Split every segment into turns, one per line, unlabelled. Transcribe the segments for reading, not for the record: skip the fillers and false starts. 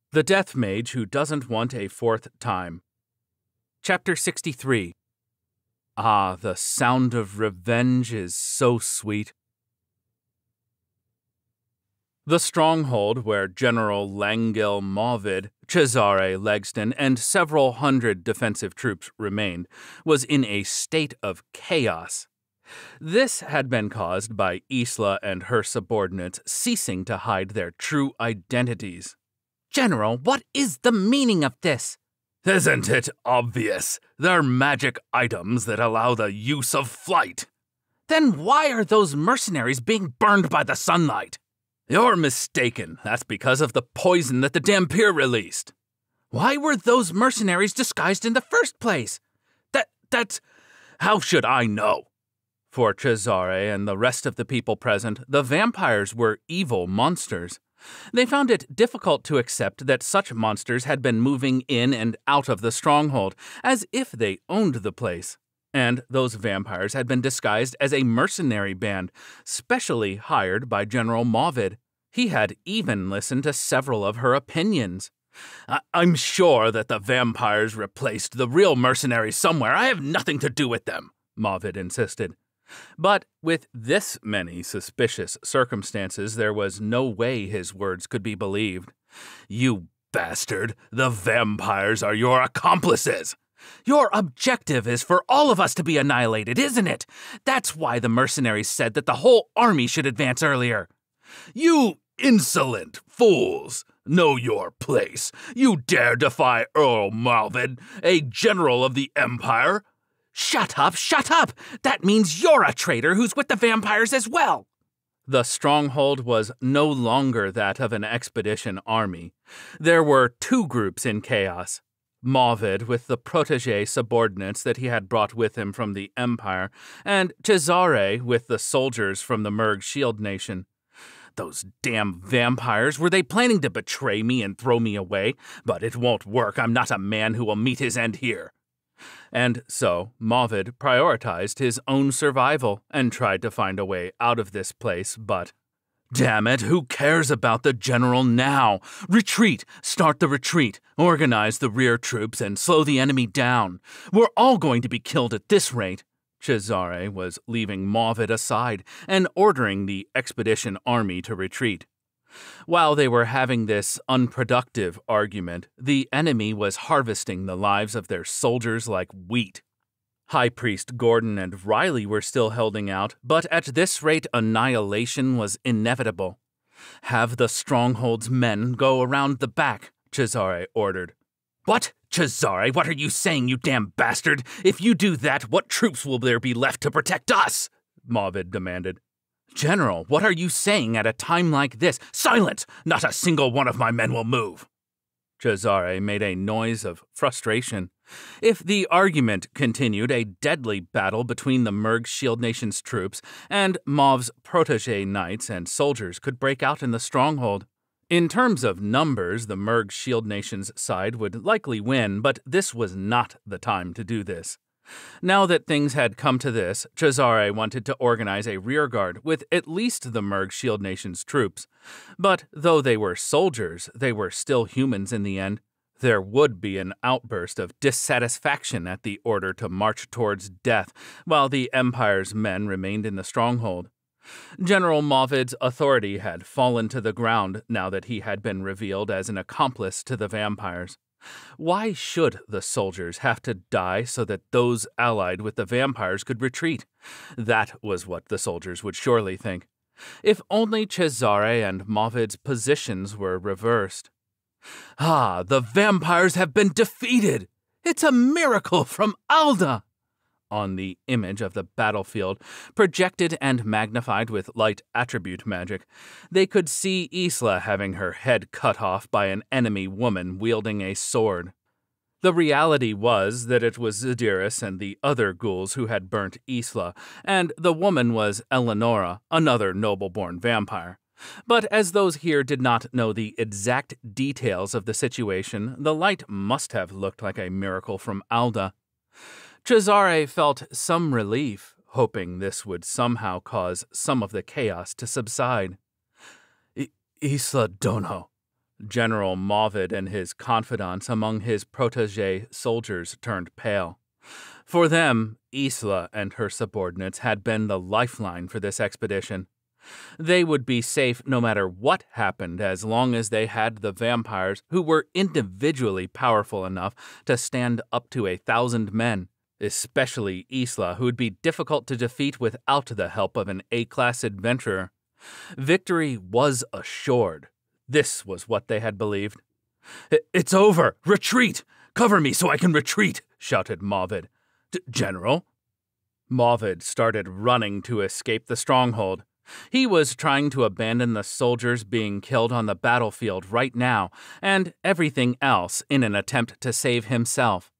The Death Mage Who Doesn't Want a Fourth Time. Chapter 63. Ah, the sound of revenge is so sweet. The stronghold where General Langil Mavid, Cesare Legston, and several hundred defensive troops remained was in a state of chaos. This had been caused by Isla and her subordinates ceasing to hide their true identities.
General, what is the meaning of this?
Isn't it obvious? They're magic items that allow the use of flight.
Then why are those mercenaries being burned by the sunlight?
You're mistaken. That's because of the poison that the Dhampir released.
Why were those mercenaries disguised in the first place?
That's... How should I know?
For Cesare and the rest of the people present, the vampires were evil monsters. They found it difficult to accept that such monsters had been moving in and out of the stronghold, as if they owned the place. And those vampires had been disguised as a mercenary band, specially hired by General Mavid. He had even listened to several of her opinions.
I'm sure that the vampires replaced the real mercenaries somewhere. I have nothing to do with them,
Mavid insisted. But with this many suspicious circumstances, there was no way his words could be believed.
You bastard! The vampires are your accomplices!
Your objective is for all of us to be annihilated, isn't it? That's why the mercenaries said that the whole army should advance earlier.
You insolent fools! Know your place. You dare defy Earl Mavid, a general of the Empire?
Shut up, shut up! That means you're a traitor who's with the vampires as well!
The stronghold was no longer that of an expedition army. There were two groups in chaos. Mavid with the protégé subordinates that he had brought with him from the Empire, and Cesare with the soldiers from the Merg Shield Nation.
Those damn vampires, were they planning to betray me and throw me away? But it won't work. I'm not a man who will meet his end here.
And so Mavid prioritized his own survival and tried to find a way out of this place, but...
Damn it, who cares about the general now? Retreat! Start the retreat, organize the rear troops, and slow the enemy down. We're all going to be killed at this rate.
Cesare was leaving Mavid aside and ordering the expedition army to retreat. While they were having this unproductive argument, the enemy was harvesting the lives of their soldiers like wheat. High Priest Gordon and Riley were still holding out, but at this rate annihilation was inevitable.
Have the stronghold's men go around the back, Cesare ordered.
What? Cesare, what are you saying, you damn bastard? If you do that, what troops will there be left to protect us?
Mavid demanded.
General, what are you saying at a time like this?
Silence! Not a single one of my men will move.
Cesare made a noise of frustration. If the argument continued, a deadly battle between the Merg Shield Nation's troops and Mav's protégé knights and soldiers could break out in the stronghold. In terms of numbers, the Merg Shield Nation's side would likely win, but this was not the time to do this. Now that things had come to this, Cesare wanted to organize a rearguard with at least the Merg Shield Nation's troops. But though they were soldiers, they were still humans in the end. There would be an outburst of dissatisfaction at the order to march towards death while the Empire's men remained in the stronghold. General Mavid's authority had fallen to the ground now that he had been revealed as an accomplice to the vampires. Why should the soldiers have to die so that those allied with the vampires could retreat? That was what the soldiers would surely think. If only Cesare and Mavid's positions were reversed.
Ah, the vampires have been defeated! It's a miracle from Alda!
On the image of the battlefield, projected and magnified with light attribute magic, they could see Isla having her head cut off by an enemy woman wielding a sword. The reality was that it was Zediris and the other ghouls who had burnt Isla, and the woman was Eleonora, another noble-born vampire. But as those here did not know the exact details of the situation, the light must have looked like a miracle from Alda. Cesare felt some relief, hoping this would somehow cause some of the chaos to subside.
Isla Dono,
General Mavid and his confidants among his protege soldiers turned pale. For them, Isla and her subordinates had been the lifeline for this expedition. They would be safe no matter what happened as long as they had the vampires who were individually powerful enough to stand up to 1,000 men, especially Isla, who would be difficult to defeat without the help of an A-class adventurer. Victory was assured. This was what they had believed. "It's over! Retreat! Cover me so I can retreat!" shouted Mavid. "General?" Mavid started running to escape the stronghold. He was trying to abandon the soldiers being killed on the battlefield right now, and everything else in an attempt to save himself.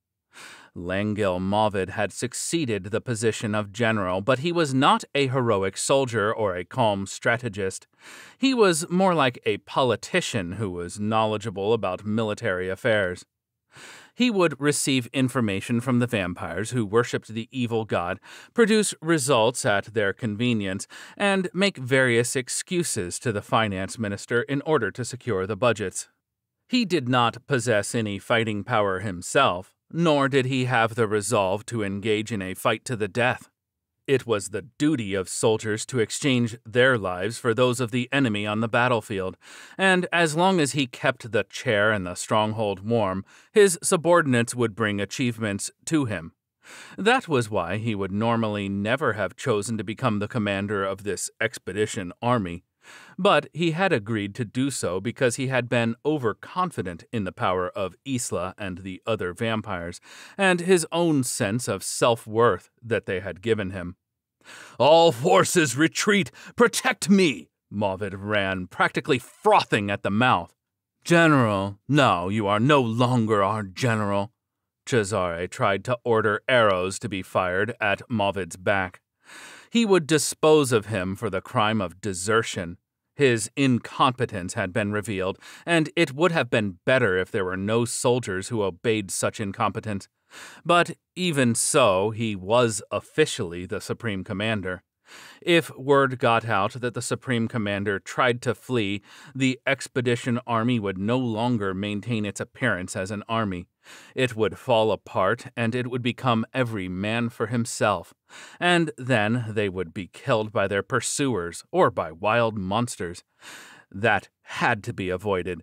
Langil Mavid had succeeded the position of general, but he was not a heroic soldier or a calm strategist. He was more like a politician who was knowledgeable about military affairs. He would receive information from the vampires who worshipped the evil god, produce results at their convenience, and make various excuses to the finance minister in order to secure the budgets. He did not possess any fighting power himself, nor did he have the resolve to engage in a fight to the death. It was the duty of soldiers to exchange their lives for those of the enemy on the battlefield, and as long as he kept the chair and the stronghold warm, his subordinates would bring achievements to him. That was why he would normally never have chosen to become the commander of this expedition army. But he had agreed to do so because he had been overconfident in the power of Isla and the other vampires, and his own sense of self-worth that they had given him. "All forces retreat! Protect me!" Mavid ran, practically frothing at the mouth. "General, no, you are no longer our general." Cesare tried to order arrows to be fired at Mavid's back. He would dispose of him for the crime of desertion. His incompetence had been revealed, and it would have been better if there were no soldiers who obeyed such incompetence. But even so, he was officially the Supreme Commander. If word got out that the Supreme Commander tried to flee, the expedition army would no longer maintain its appearance as an army. It would fall apart, and it would become every man for himself. And then they would be killed by their pursuers or by wild monsters. That had to be avoided.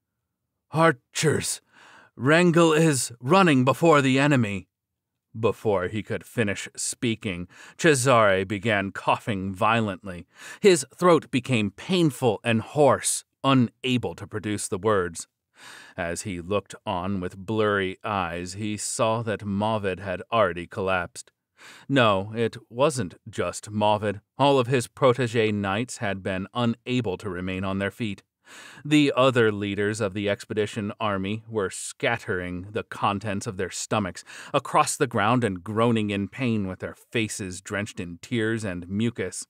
"Archers! Wrangel is running before the enemy." Before he could finish speaking, Cesare began coughing violently. His throat became painful and hoarse, unable to produce the words. As he looked on with blurry eyes, he saw that Mavid had already collapsed. No, it wasn't just Mavid. All of his protege knights had been unable to remain on their feet. The other leaders of the expedition army were scattering the contents of their stomachs across the ground and groaning in pain with their faces drenched in tears and mucus.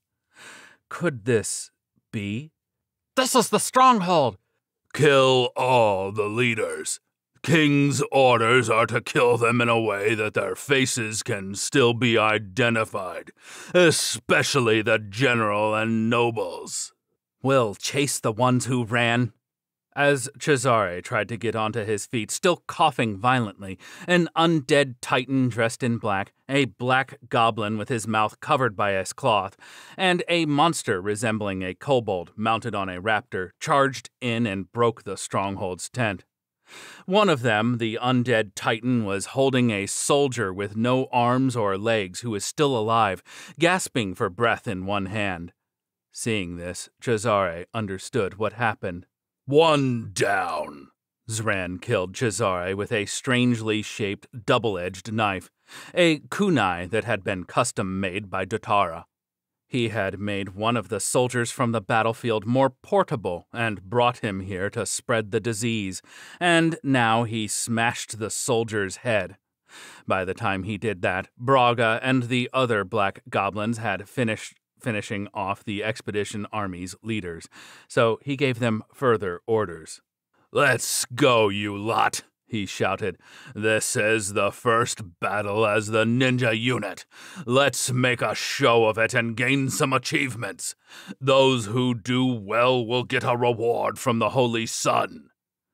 Could this be?
"This is the stronghold!"
"Kill all the leaders. King's orders are to kill them in a way that their faces can still be identified, especially the general and nobles."
"We'll chase the ones who ran." As Cesare tried to get onto his feet, still coughing violently, an undead titan dressed in black, a black goblin with his mouth covered by a cloth, and a monster resembling a kobold mounted on a raptor charged in and broke the stronghold's tent. One of them, the undead titan, was holding a soldier with no arms or legs who was still alive, gasping for breath in one hand. Seeing this, Cesare understood what happened.
"One down."
Zran killed Cesare with a strangely shaped, double-edged knife, a kunai that had been custom-made by Dotara. He had made one of the soldiers from the battlefield more portable and brought him here to spread the disease, and now he smashed the soldier's head. By the time he did that, Braga and the other black goblins had finishing off the expedition army's leaders, so he gave them further orders.
"Let's go, you lot," he shouted. "This is the first battle as the ninja unit. Let's make a show of it and gain some achievements. Those who do well will get a reward from the Holy Sun."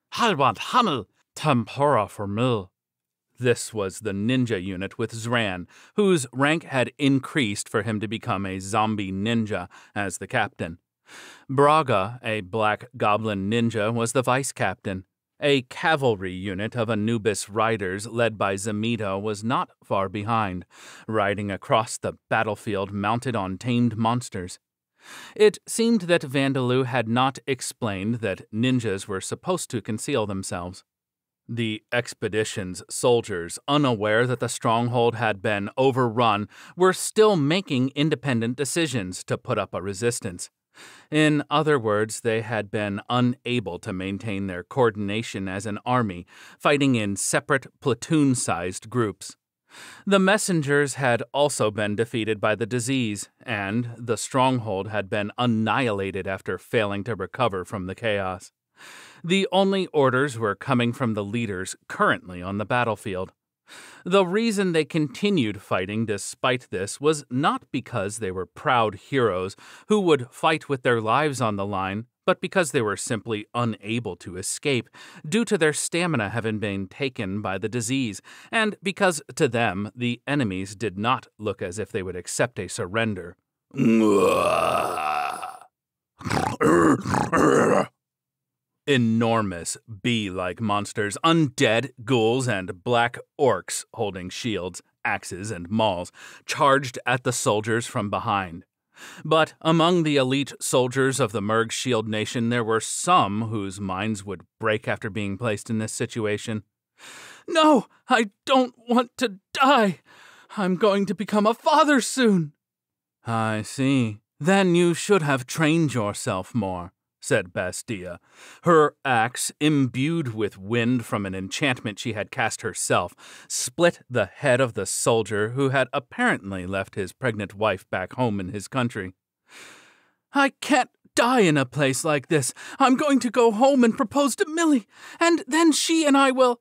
Halwand Hummel,
Tempura for mill. This was the ninja unit with Zran, whose rank had increased for him to become a zombie ninja as the captain. Braga, a black goblin ninja, was the vice captain. A cavalry unit of Anubis riders led by Zamito was not far behind, riding across the battlefield mounted on tamed monsters. It seemed that Vandaloo had not explained that ninjas were supposed to conceal themselves. The expedition's soldiers, unaware that the stronghold had been overrun, were still making independent decisions to put up a resistance. In other words, they had been unable to maintain their coordination as an army, fighting in separate platoon-sized groups. The messengers had also been defeated by the disease, and the stronghold had been annihilated after failing to recover from the chaos. The only orders were coming from the leaders currently on the battlefield. The reason they continued fighting despite this was not because they were proud heroes who would fight with their lives on the line, but because they were simply unable to escape due to their stamina having been taken by the disease, and because to them the enemies did not look as if they would accept a surrender. Enormous bee-like monsters, undead ghouls, and black orcs holding shields, axes, and mauls charged at the soldiers from behind. But among the elite soldiers of the Merg Shield Nation, there were some whose minds would break after being placed in this situation. "No, I don't want to die. I'm going to become a father soon." "I see. Then you should have trained yourself more," said Bastia, her axe, imbued with wind from an enchantment she had cast herself, split the head of the soldier who had apparently left his pregnant wife back home in his country. "I can't die in a place like this. I'm going to go home and propose to Millie, and then she and I will—"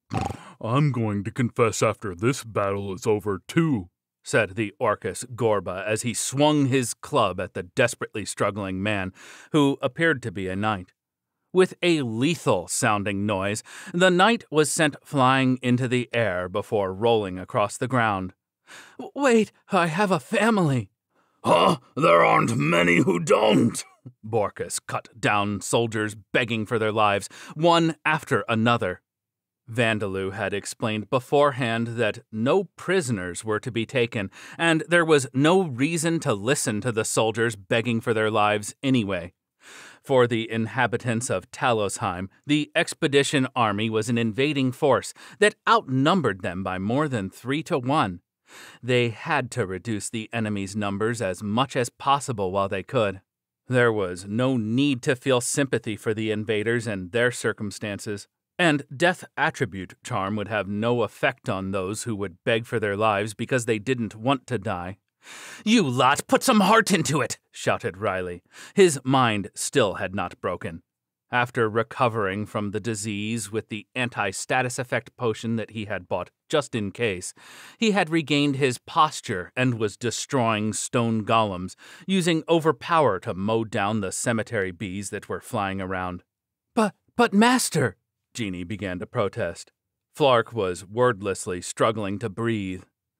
"I'm going to confess after this battle is over, too,"
said the Orcus Gorba as he swung his club at the desperately struggling man, who appeared to be a knight. With a lethal-sounding noise, the knight was sent flying into the air before rolling across the ground. "Wait, I have a family."
"Huh? There aren't many who don't."
Borkus cut down soldiers begging for their lives, one after another. Vandaloo had explained beforehand that no prisoners were to be taken, and there was no reason to listen to the soldiers begging for their lives anyway. For the inhabitants of Talosheim, the expedition army was an invading force that outnumbered them by more than 3-1. They had to reduce the enemy's numbers as much as possible while they could. There was no need to feel sympathy for the invaders and their circumstances. And Death Attribute Charm would have no effect on those who would beg for their lives because they didn't want to die. "You lot, put some heart into it!" shouted Riley. His mind still had not broken. After recovering from the disease with the anti-status effect potion that he had bought just in case, he had regained his posture and was destroying stone golems, using overpower to mow down the cemetery bees that were flying around. But Master!" Jeannie began to protest. Flark was wordlessly struggling to breathe.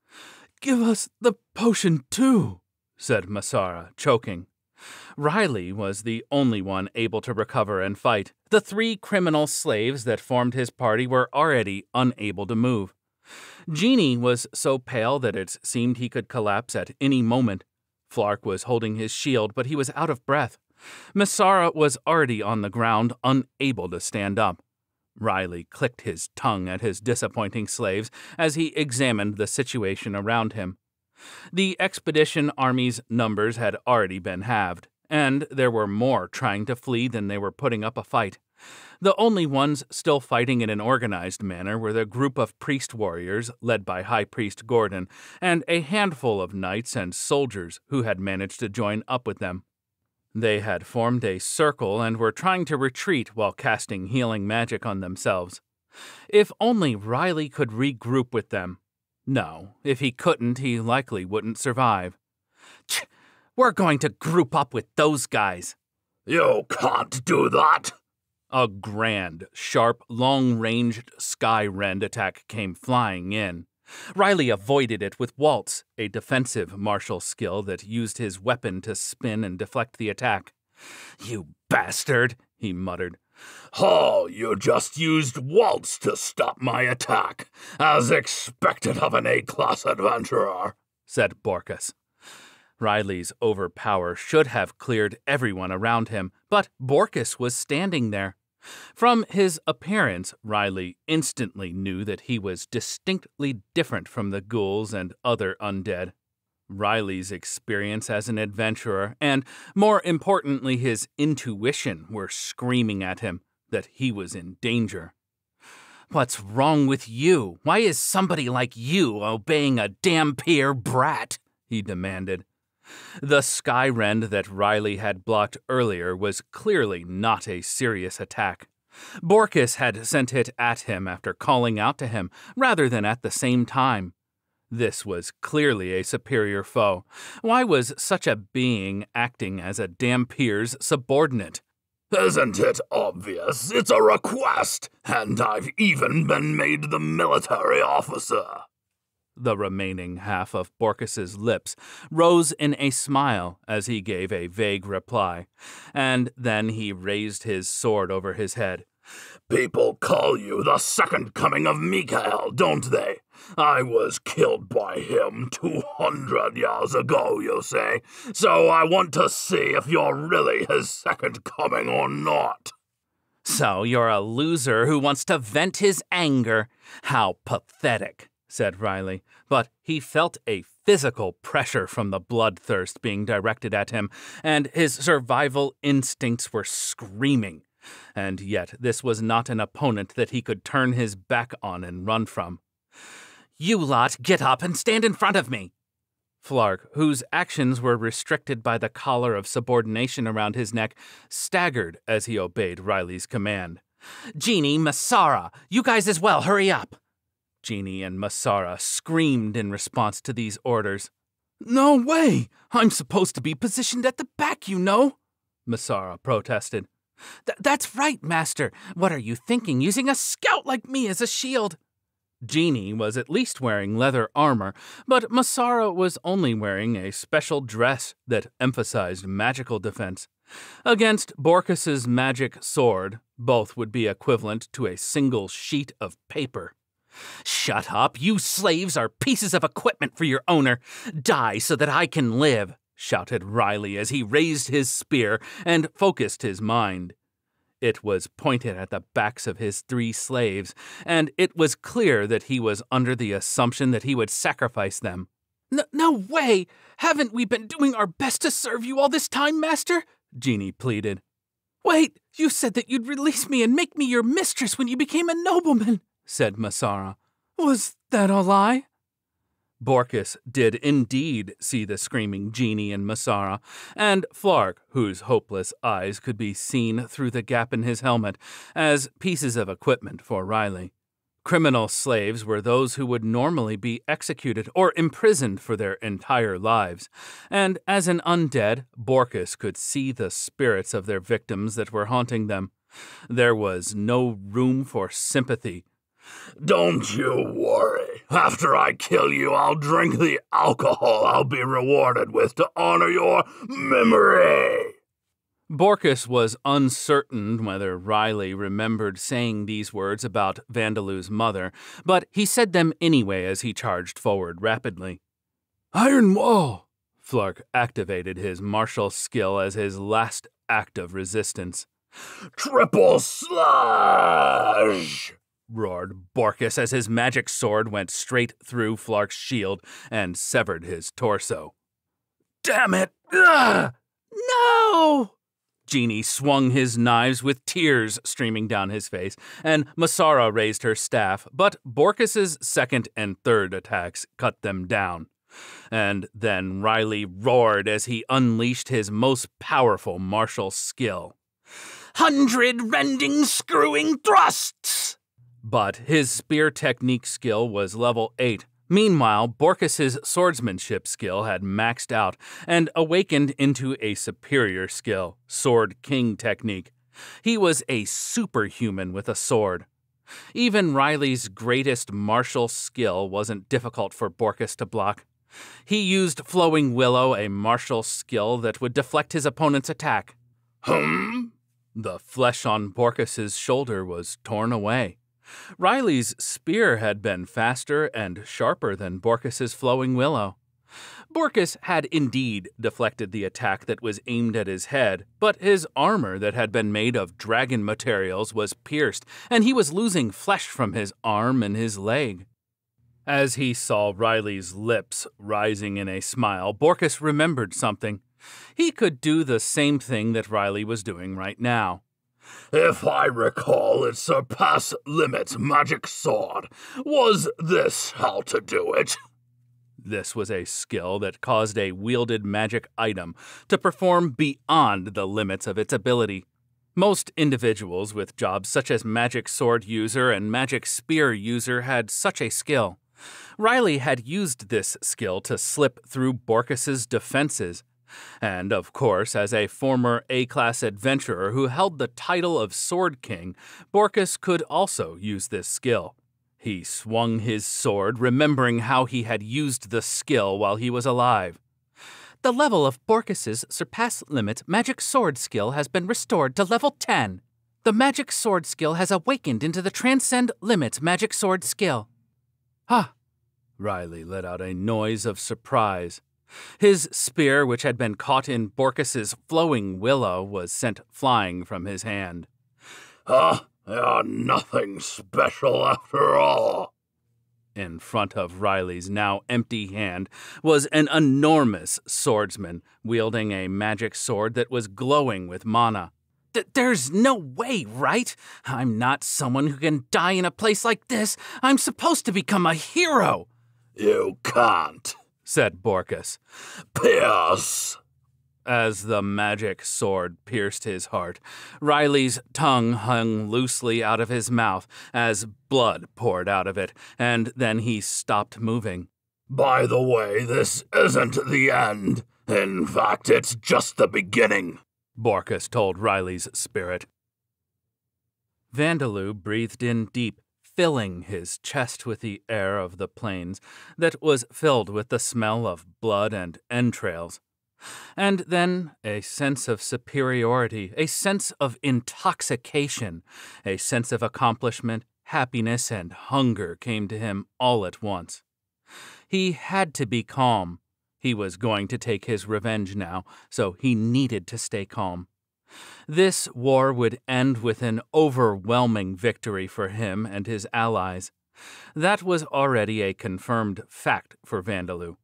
"Give us the potion too," said Masara, choking. Riley was the only one able to recover and fight. The 3 criminal slaves that formed his party were already unable to move. Jeannie was so pale that it seemed he could collapse at any moment. Flark was holding his shield, but he was out of breath. Masara was already on the ground, unable to stand up. Riley clicked his tongue at his disappointing slaves as he examined the situation around him. The expedition army's numbers had already been halved, and there were more trying to flee than they were putting up a fight. The only ones still fighting in an organized manner were the group of priest warriors led by High Priest Gordon, and a handful of knights and soldiers who had managed to join up with them. They had formed a circle and were trying to retreat while casting healing magic on themselves. If only Riley could regroup with them. No, if he couldn't, he likely wouldn't survive. "We're going to group up with those guys."
"You can't do that,"
A grand, sharp, long-ranged sky rend attack came flying in. Riley avoided it with Waltz, a defensive martial skill that used his weapon to spin and deflect the attack. "You bastard," he muttered.
"Oh, you just used Waltz to stop my attack, as expected of an A-class adventurer,"
said Borkus. Riley's overpower should have cleared everyone around him, but Borkus was standing there. From his appearance, Riley instantly knew that he was distinctly different from the ghouls and other undead. Riley's experience as an adventurer, and more importantly his intuition, were screaming at him that he was in danger. "What's wrong with you? Why is somebody like you obeying a Dhampir brat?" he demanded. The sky rend that Riley had blocked earlier was clearly not a serious attack. Borkus had sent it at him after calling out to him, rather than at the same time. This was clearly a superior foe. Why was such a being acting as a Dhampir's subordinate?
"Isn't it obvious? It's a request, and I've even been made the military officer."
The remaining half of Borkus's lips rose in a smile as he gave a vague reply, and then he raised his sword over his head.
"People call you the second coming of Mikael, don't they? I was killed by him 200 years ago, you say, so I want to see if you're really his second coming or not."
"So you're a loser who wants to vent his anger? How pathetic," said Riley, but he felt a physical pressure from the bloodthirst being directed at him, and his survival instincts were screaming. And yet this was not an opponent that he could turn his back on and run from. "You lot, get up and stand in front of me!" Flark, whose actions were restricted by the collar of subordination around his neck, staggered as he obeyed Riley's command. "Genie, Masara, you guys as well, hurry up!" Genie and Masara screamed in response to these orders. "No way! I'm supposed to be positioned at the back, you know!" Masara protested. That's right, Master. What are you thinking, using a scout like me as a shield?" Genie was at least wearing leather armor, but Masara was only wearing a special dress that emphasized magical defense. Against Borkus's magic sword, both would be equivalent to a single sheet of paper. "Shut up! You slaves are pieces of equipment for your owner! Die so that I can live!" shouted Riley as he raised his spear and focused his mind. It was pointed at the backs of his 3 slaves, and it was clear that he was under the assumption that he would sacrifice them. No way! Haven't we been doing our best to serve you all this time, Master?" Genie pleaded. "Wait, you said that you'd release me and make me your mistress when you became a nobleman," said Masara. "Was that a lie?" Borkus did indeed see the screaming Genie and Masara, and Flark, whose hopeless eyes could be seen through the gap in his helmet, as pieces of equipment for Riley. Criminal slaves were those who would normally be executed or imprisoned for their entire lives, and as an undead, Borkus could see the spirits of their victims that were haunting them. There was no room for sympathy.
"Don't you worry. After I kill you, I'll drink the alcohol I'll be rewarded with to honor your memory."
Borkus was uncertain whether Riley remembered saying these words about Vandalu's mother, but he said them anyway as he charged forward rapidly. "Iron Wall!" Flark activated his martial skill as his last act of resistance.
"Triple slash!"
roared Borkus as his magic sword went straight through Flark's shield and severed his torso. "Damn it! Ugh! No!" Genie swung his knives with tears streaming down his face, and Masara raised her staff, but Borkus's second and third attacks cut them down. And then Riley roared as he unleashed his most powerful martial skill. 100 rending screwing thrusts! But his spear technique skill was level 8. Meanwhile, Borkus's swordsmanship skill had maxed out and awakened into a superior skill, Sword King technique. He was a superhuman with a sword. Even Riley's greatest martial skill wasn't difficult for Borkus to block. He used Flowing Willow, a martial skill that would deflect his opponent's attack. The flesh on Borkus's shoulder was torn away. Riley's spear had been faster and sharper than Borkus's Flowing Willow. Borkus had indeed deflected the attack that was aimed at his head, but his armor that had been made of dragon materials was pierced, and he was losing flesh from his arm and his leg. As he saw Riley's lips rising in a smile, Borkus remembered something. He could do the same thing that Riley was doing right now.
If I recall, its surpass limits magic sword. Was this how to do it?
This was a skill that caused a wielded magic item to perform beyond the limits of its ability. Most individuals with jobs such as Magic Sword User and Magic Spear User had such a skill. Riley had used this skill to slip through Borkus's defenses. And, of course, as a former A-class adventurer who held the title of Sword King, Borkus could also use this skill. He swung his sword, remembering how he had used the skill while he was alive. The level of Borkus's Surpass Limits Magic Sword skill has been restored to level 10. The Magic Sword skill has awakened into the Transcend Limits Magic Sword skill. Ha! Riley let out a noise of surprise. His spear, which had been caught in Borkus's Flowing Willow, was sent flying from his hand.
You're nothing special after all.
In front of Riley's now empty hand was an enormous swordsman wielding a magic sword that was glowing with mana. There's no way, right? I'm not someone who can die in a place like this. I'm supposed to become a hero.
You can't,
said Borkus.
Pierce!
As the magic sword pierced his heart, Riley's tongue hung loosely out of his mouth as blood poured out of it, and then he stopped moving.
By the way, this isn't the end. In fact, it's just the beginning,
Borkus told Riley's spirit. Vandaloo breathed in deep, filling his chest with the air of the plains that was filled with the smell of blood and entrails. And then a sense of superiority, a sense of intoxication, a sense of accomplishment, happiness, and hunger came to him all at once. He had to be calm. He was going to take his revenge now, so he needed to stay calm. This war would end with an overwhelming victory for him and his allies. That was already a confirmed fact for Vandaloo.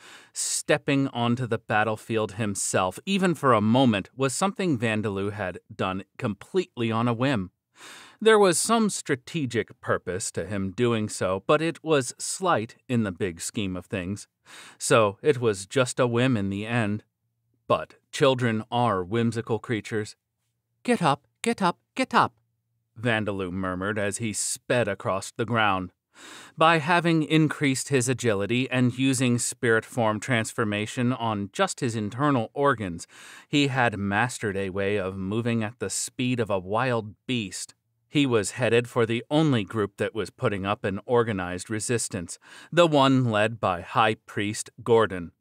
Stepping onto the battlefield himself, even for a moment, was something Vandaloo had done completely on a whim. There was some strategic purpose to him doing so, but it was slight in the big scheme of things. So it was just a whim in the end. But children are whimsical creatures. Get up, get up, get up, Vandaloo murmured as he sped across the ground. By having increased his agility and using spirit form transformation on just his internal organs, he had mastered a way of moving at the speed of a wild beast. He was headed for the only group that was putting up an organized resistance, the one led by High Priest Gordon.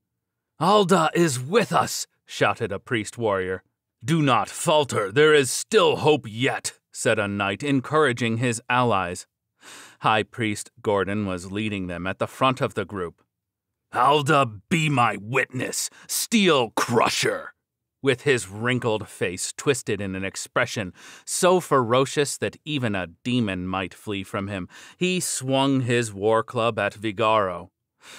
"Alda is with us!" shouted a priest warrior. "Do not falter, there is still hope yet," said a knight, encouraging his allies. High Priest Gordon was leading them at the front of the group. "Alda, be my witness, Steel Crusher!" With his wrinkled face twisted in an expression so ferocious that even a demon might flee from him, he swung his war club at Vigaro.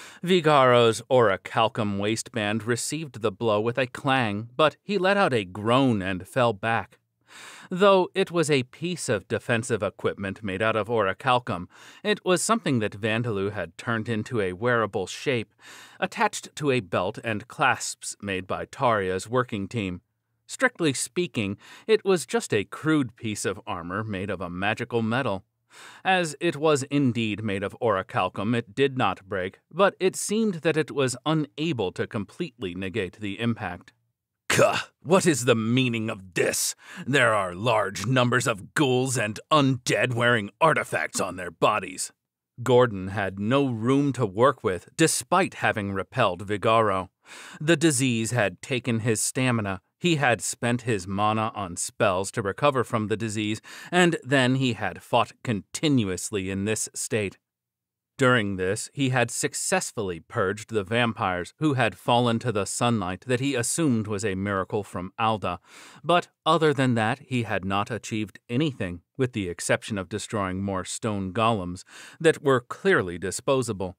Vigaro's orichalcum waistband received the blow with a clang, but he let out a groan and fell back. Though it was a piece of defensive equipment made out of orichalcum, it was something that Vandaloo had turned into a wearable shape, attached to a belt and clasps made by Taria's working team. Strictly speaking, it was just a crude piece of armor made of a magical metal. As it was indeed made of orichalcum, it did not break, but it seemed that it was unable to completely negate the impact. What is the meaning of this? There are large numbers of ghouls and undead wearing artifacts on their bodies. Gordon had no room to work with, despite having repelled Vigaro. The disease had taken his stamina. He had spent his mana on spells to recover from the disease, and then he had fought continuously in this state. During this, he had successfully purged the vampires who had fallen to the sunlight that he assumed was a miracle from Alda, but other than that he had not achieved anything, with the exception of destroying more stone golems that were clearly disposable.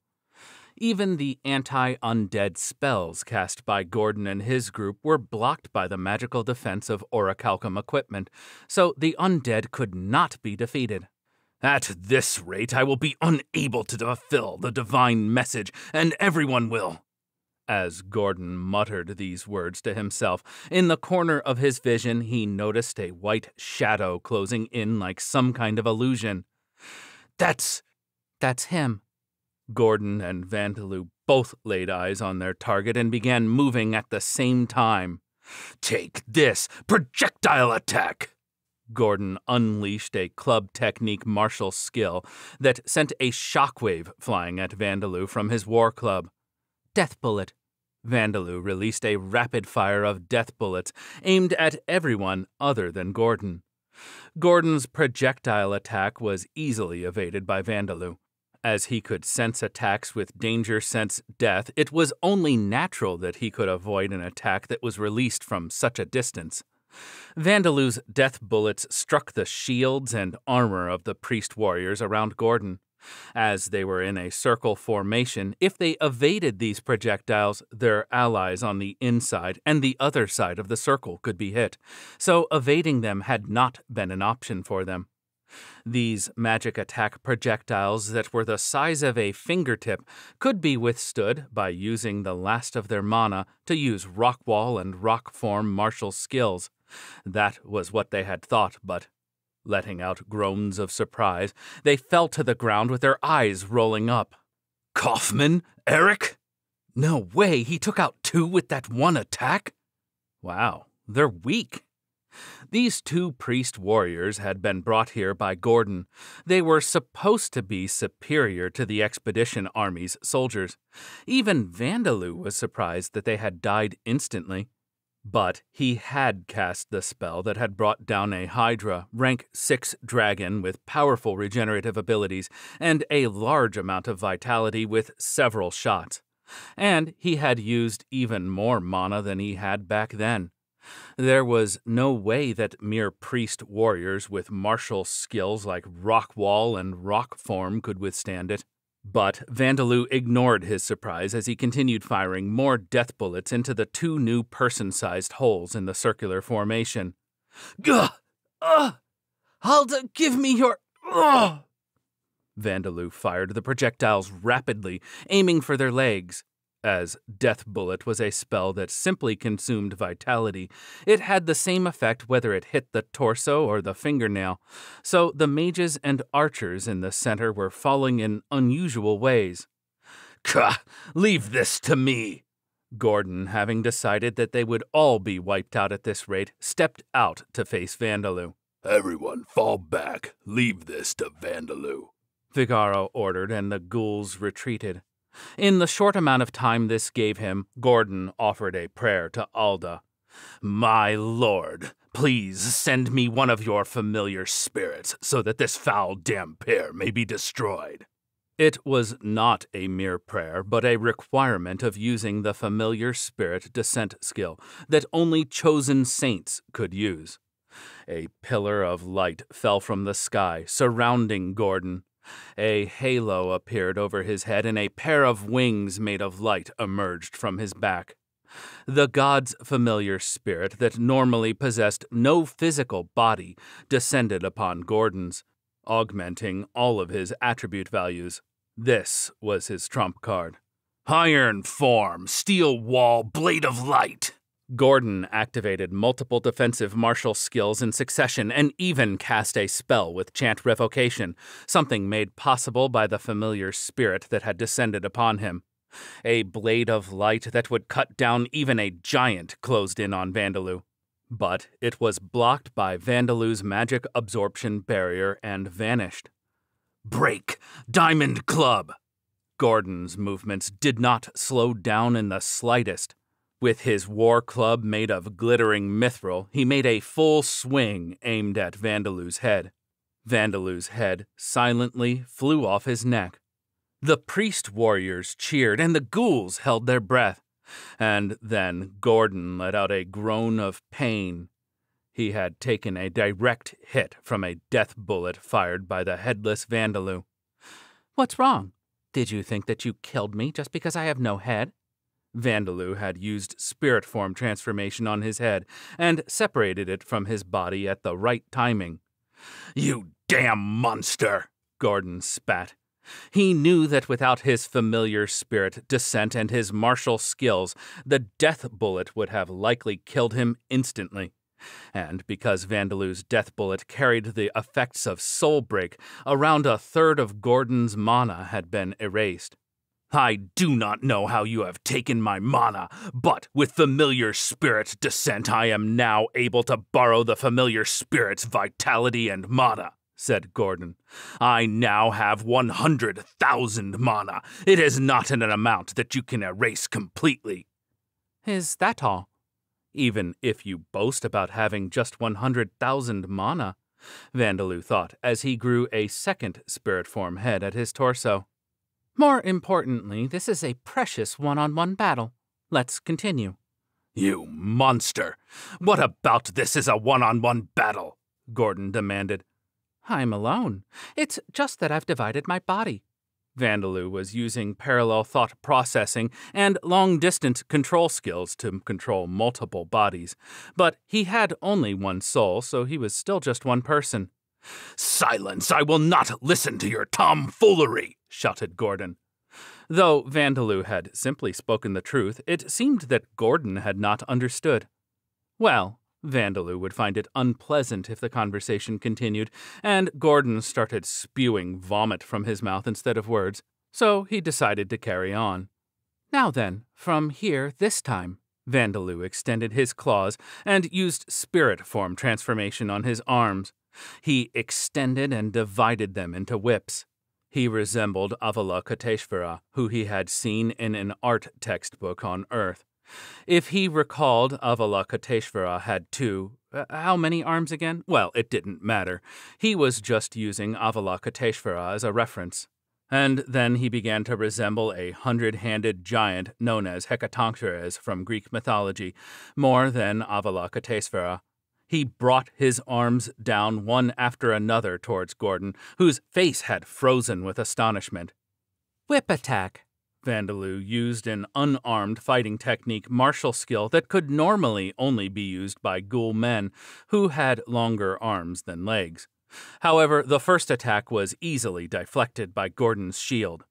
Even the anti-undead spells cast by Gordon and his group were blocked by the magical defense of orichalcum equipment, so the undead could not be defeated. At this rate, I will be unable to fulfill the divine message, and everyone will. As Gordon muttered these words to himself, in the corner of his vision he noticed a white shadow closing in like some kind of illusion. That's him. Gordon and Vandaloo both laid eyes on their target and began moving at the same time. Take this! Projectile attack! Gordon unleashed a club technique martial skill that sent a shockwave flying at Vandaloo from his war club. Death Bullet. Vandaloo released a rapid fire of death bullets aimed at everyone other than Gordon. Gordon's projectile attack was easily evaded by Vandaloo. As he could sense attacks with danger sense death, it was only natural that he could avoid an attack that was released from such a distance. Vandaloo's death bullets struck the shields and armor of the priest warriors around Gordon. As they were in a circle formation, if they evaded these projectiles, their allies on the inside and the other side of the circle could be hit, so evading them had not been an option for them. These magic attack projectiles that were the size of a fingertip could be withstood by using the last of their mana to use rock wall and rock form martial skills. That was what they had thought, but, letting out groans of surprise, they fell to the ground with their eyes rolling up. Kaufman? Eric? No way, he took out 2 with that one attack? Wow, they're weak. These 2 priest warriors had been brought here by Gordon. They were supposed to be superior to the expedition army's soldiers. Even Vandaloo was surprised that they had died instantly. But he had cast the spell that had brought down a Hydra, rank 6 dragon with powerful regenerative abilities and a large amount of vitality with several shots. And he had used even more mana than he had back then. There was no way that mere priest warriors with martial skills like rock wall and rock form could withstand it. But Vandaloo ignored his surprise as he continued firing more death bullets into the 2 new person-sized holes in the circular formation. Gah! Halda, give me your... Vandaloo fired the projectiles rapidly, aiming for their legs. As Death Bullet was a spell that simply consumed vitality, it had the same effect whether it hit the torso or the fingernail, so the mages and archers in the center were falling in unusual ways. Leave this to me! Gordon, having decided that they would all be wiped out at this rate, stepped out to face Vandaloo.
Everyone fall back. Leave this to Vandaloo.
Vigaro ordered, and the ghouls retreated. In the short amount of time this gave him, Gordon offered a prayer to Alda. My lord, please send me one of your familiar spirits so that this foul damn pair may be destroyed. It was not a mere prayer, but a requirement of using the familiar spirit descent skill that only chosen saints could use. A pillar of light fell from the sky, surrounding Gordon. A halo appeared over his head, and a pair of wings made of light emerged from his back. The god's familiar spirit that normally possessed no physical body descended upon Gordon's, augmenting all of his attribute values. This was his trump card. Iron form, steel wall, blade of light. Gordon activated multiple defensive martial skills in succession and even cast a spell with chant revocation, something made possible by the familiar spirit that had descended upon him. A blade of light that would cut down even a giant closed in on Vandaloo. But it was blocked by Vandaloo's magic absorption barrier and vanished.
Break! Diamond Club!
Gordon's movements did not slow down in the slightest. With his war club made of glittering mithril, he made a full swing aimed at Vandaloo's head. Vandaloo's head silently flew off his neck. The priest warriors cheered, and the ghouls held their breath. And then Gordon let out a groan of pain. He had taken a direct hit from a death bullet fired by the headless Vandaloo. "What's wrong? Did you think that you killed me just because I have no head?" Vandaloo had used spirit form transformation on his head and separated it from his body at the right timing.
"You damn monster!"
Gordon spat. He knew that without his familiar spirit descent and his martial skills, the death bullet would have likely killed him instantly. And because Vandaloo's death bullet carried the effects of soul break, around a third of Gordon's mana had been erased.
"I do not know how you have taken my mana, but with familiar spirit descent I am now able to borrow the familiar spirit's vitality and mana," said Gordon. "I now have 100,000 mana. It is not an amount that you can erase completely."
"Is that all? Even if you boast about having just 100,000 mana," Vandaloo thought as he grew a second spirit form head at his torso. "More importantly, this is a precious one-on-one battle. Let's continue."
"You monster! What about this is a one-on-one battle?"
Gordon demanded. "I'm alone. It's just that I've divided my body." Vandaloo was using parallel thought processing and long-distance control skills to control multiple bodies, but he had only one soul, so he was still just one person.
"Silence! I will not listen to your tomfoolery!" shouted Gordon.
Though Vandaloo had simply spoken the truth, it seemed that Gordon had not understood. Well, Vandaloo would find it unpleasant if the conversation continued, and Gordon started spewing vomit from his mouth instead of words, so he decided to carry on. "Now then, from here this time." Vandaloo extended his claws and used spirit form transformation on his arms. He extended and divided them into whips. He resembled Avalokiteshvara, who he had seen in an art textbook on Earth. If he recalled, Avalokiteshvara had how many arms again? Well, it didn't matter. He was just using Avalokiteshvara as a reference. And then he began to resemble a 100-handed giant known as Hecatoncheires from Greek mythology, more than Avalokiteshvara. He brought his arms down one after another towards Gordon, whose face had frozen with astonishment. "Whip attack." Vandaloo used an unarmed fighting technique martial skill that could normally only be used by ghoul men who had longer arms than legs. However, the first attack was easily deflected by Gordon's shield.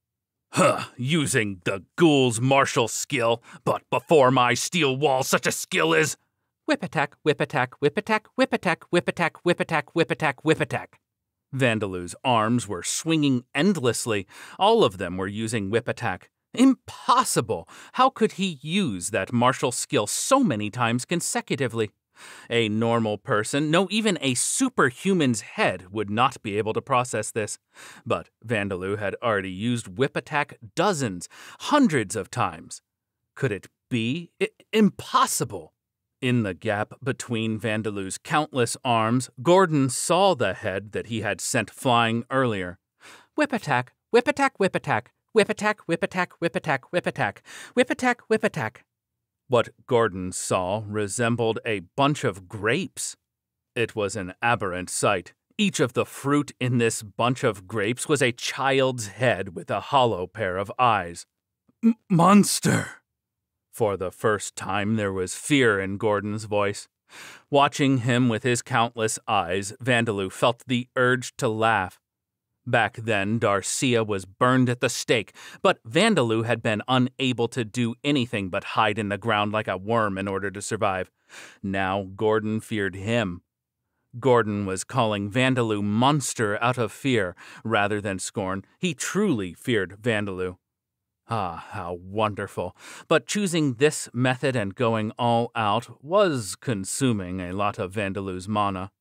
Using the ghoul's martial skill, but before my steel wall such a skill is—
Whip attack, whip attack, whip attack, whip attack, whip attack, whip attack, whip attack, whip attack. Vandaloo's arms were swinging endlessly. All of them were using whip attack. Impossible! How could he use that martial skill so many times consecutively? A normal person, no, even a superhuman's head would not be able to process this. But Vandaloo had already used whip attack dozens, hundreds of times. Could it be? Impossible! In the gap between Vandaloo's countless arms, Gordon saw the head that he had sent flying earlier. Whip attack, whip attack, whip attack. Whip attack, whip attack, whip attack, whip attack, whip attack, whip attack. What Gordon saw resembled a bunch of grapes. It was an aberrant sight. Each of the fruit in this bunch of grapes was a child's head with a hollow pair of eyes.
Monster!
For the first time there was fear in Gordon's voice. Watching him with his countless eyes, Vandaloo felt the urge to laugh. Back then, Darcia was burned at the stake, but Vandaloo had been unable to do anything but hide in the ground like a worm in order to survive. Now Gordon feared him. Gordon was calling Vandaloo monster out of fear rather than scorn. He truly feared Vandaloo. Ah, how wonderful. But choosing this method and going all out was consuming a lot of Vandaloo's mana.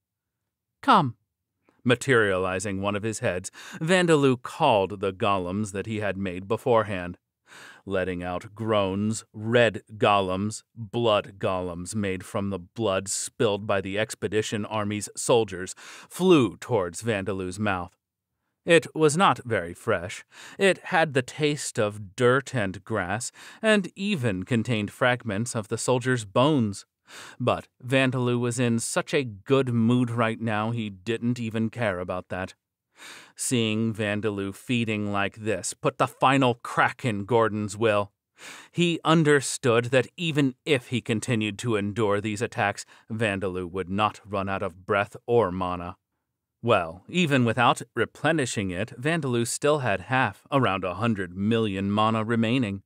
Come. Materializing one of his heads, Vandaloo called the golems that he had made beforehand. Letting out groans, red golems, blood golems made from the blood spilled by the expedition army's soldiers, flew towards Vandaloo's mouth. It was not very fresh. It had the taste of dirt and grass, and even contained fragments of the soldiers' bones. But Vandaloo was in such a good mood right now he didn't even care about that. Seeing Vandaloo feeding like this put the final crack in Gordon's will. He understood that even if he continued to endure these attacks, Vandaloo would not run out of breath or mana. Well, even without replenishing it, Vandaloo still had half, around 100 million mana remaining.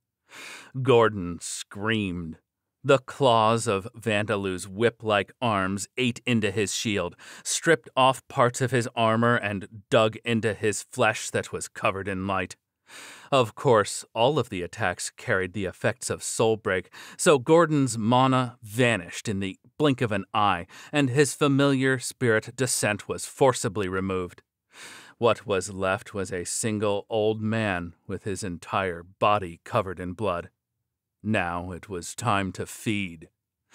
Gordon screamed. The claws of Vandaloo's whip-like arms ate into his shield, stripped off parts of his armor, and dug into his flesh that was covered in light. Of course, all of the attacks carried the effects of Soulbreak, so Gordon's mana vanished in the blink of an eye, and his familiar spirit descent was forcibly removed. What was left was a single old man with his entire body covered in blood. Now it was time to feed.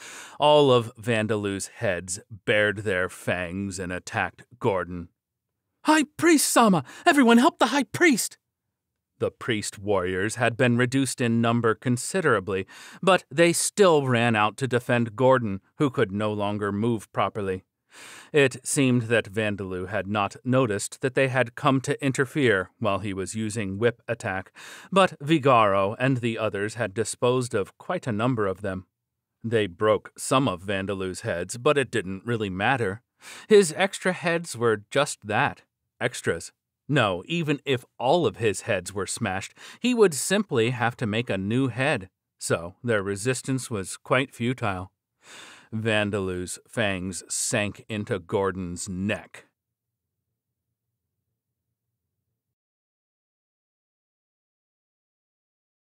All of Vandaloo's heads bared their fangs and attacked Gordon. "High Priest Sama! Everyone help the High Priest!" The priest warriors had been reduced in number considerably, but they still ran out to defend Gordon, who could no longer move properly. It seemed that Vandaloo had not noticed that they had come to interfere while he was using whip attack, but Vigaro and the others had disposed of quite a number of them. They broke some of Vandaloo's heads, but it didn't really matter. His extra heads were just that, extras. No, even if all of his heads were smashed, he would simply have to make a new head, so their resistance was quite futile. Vandaloo's fangs sank into Gordon's neck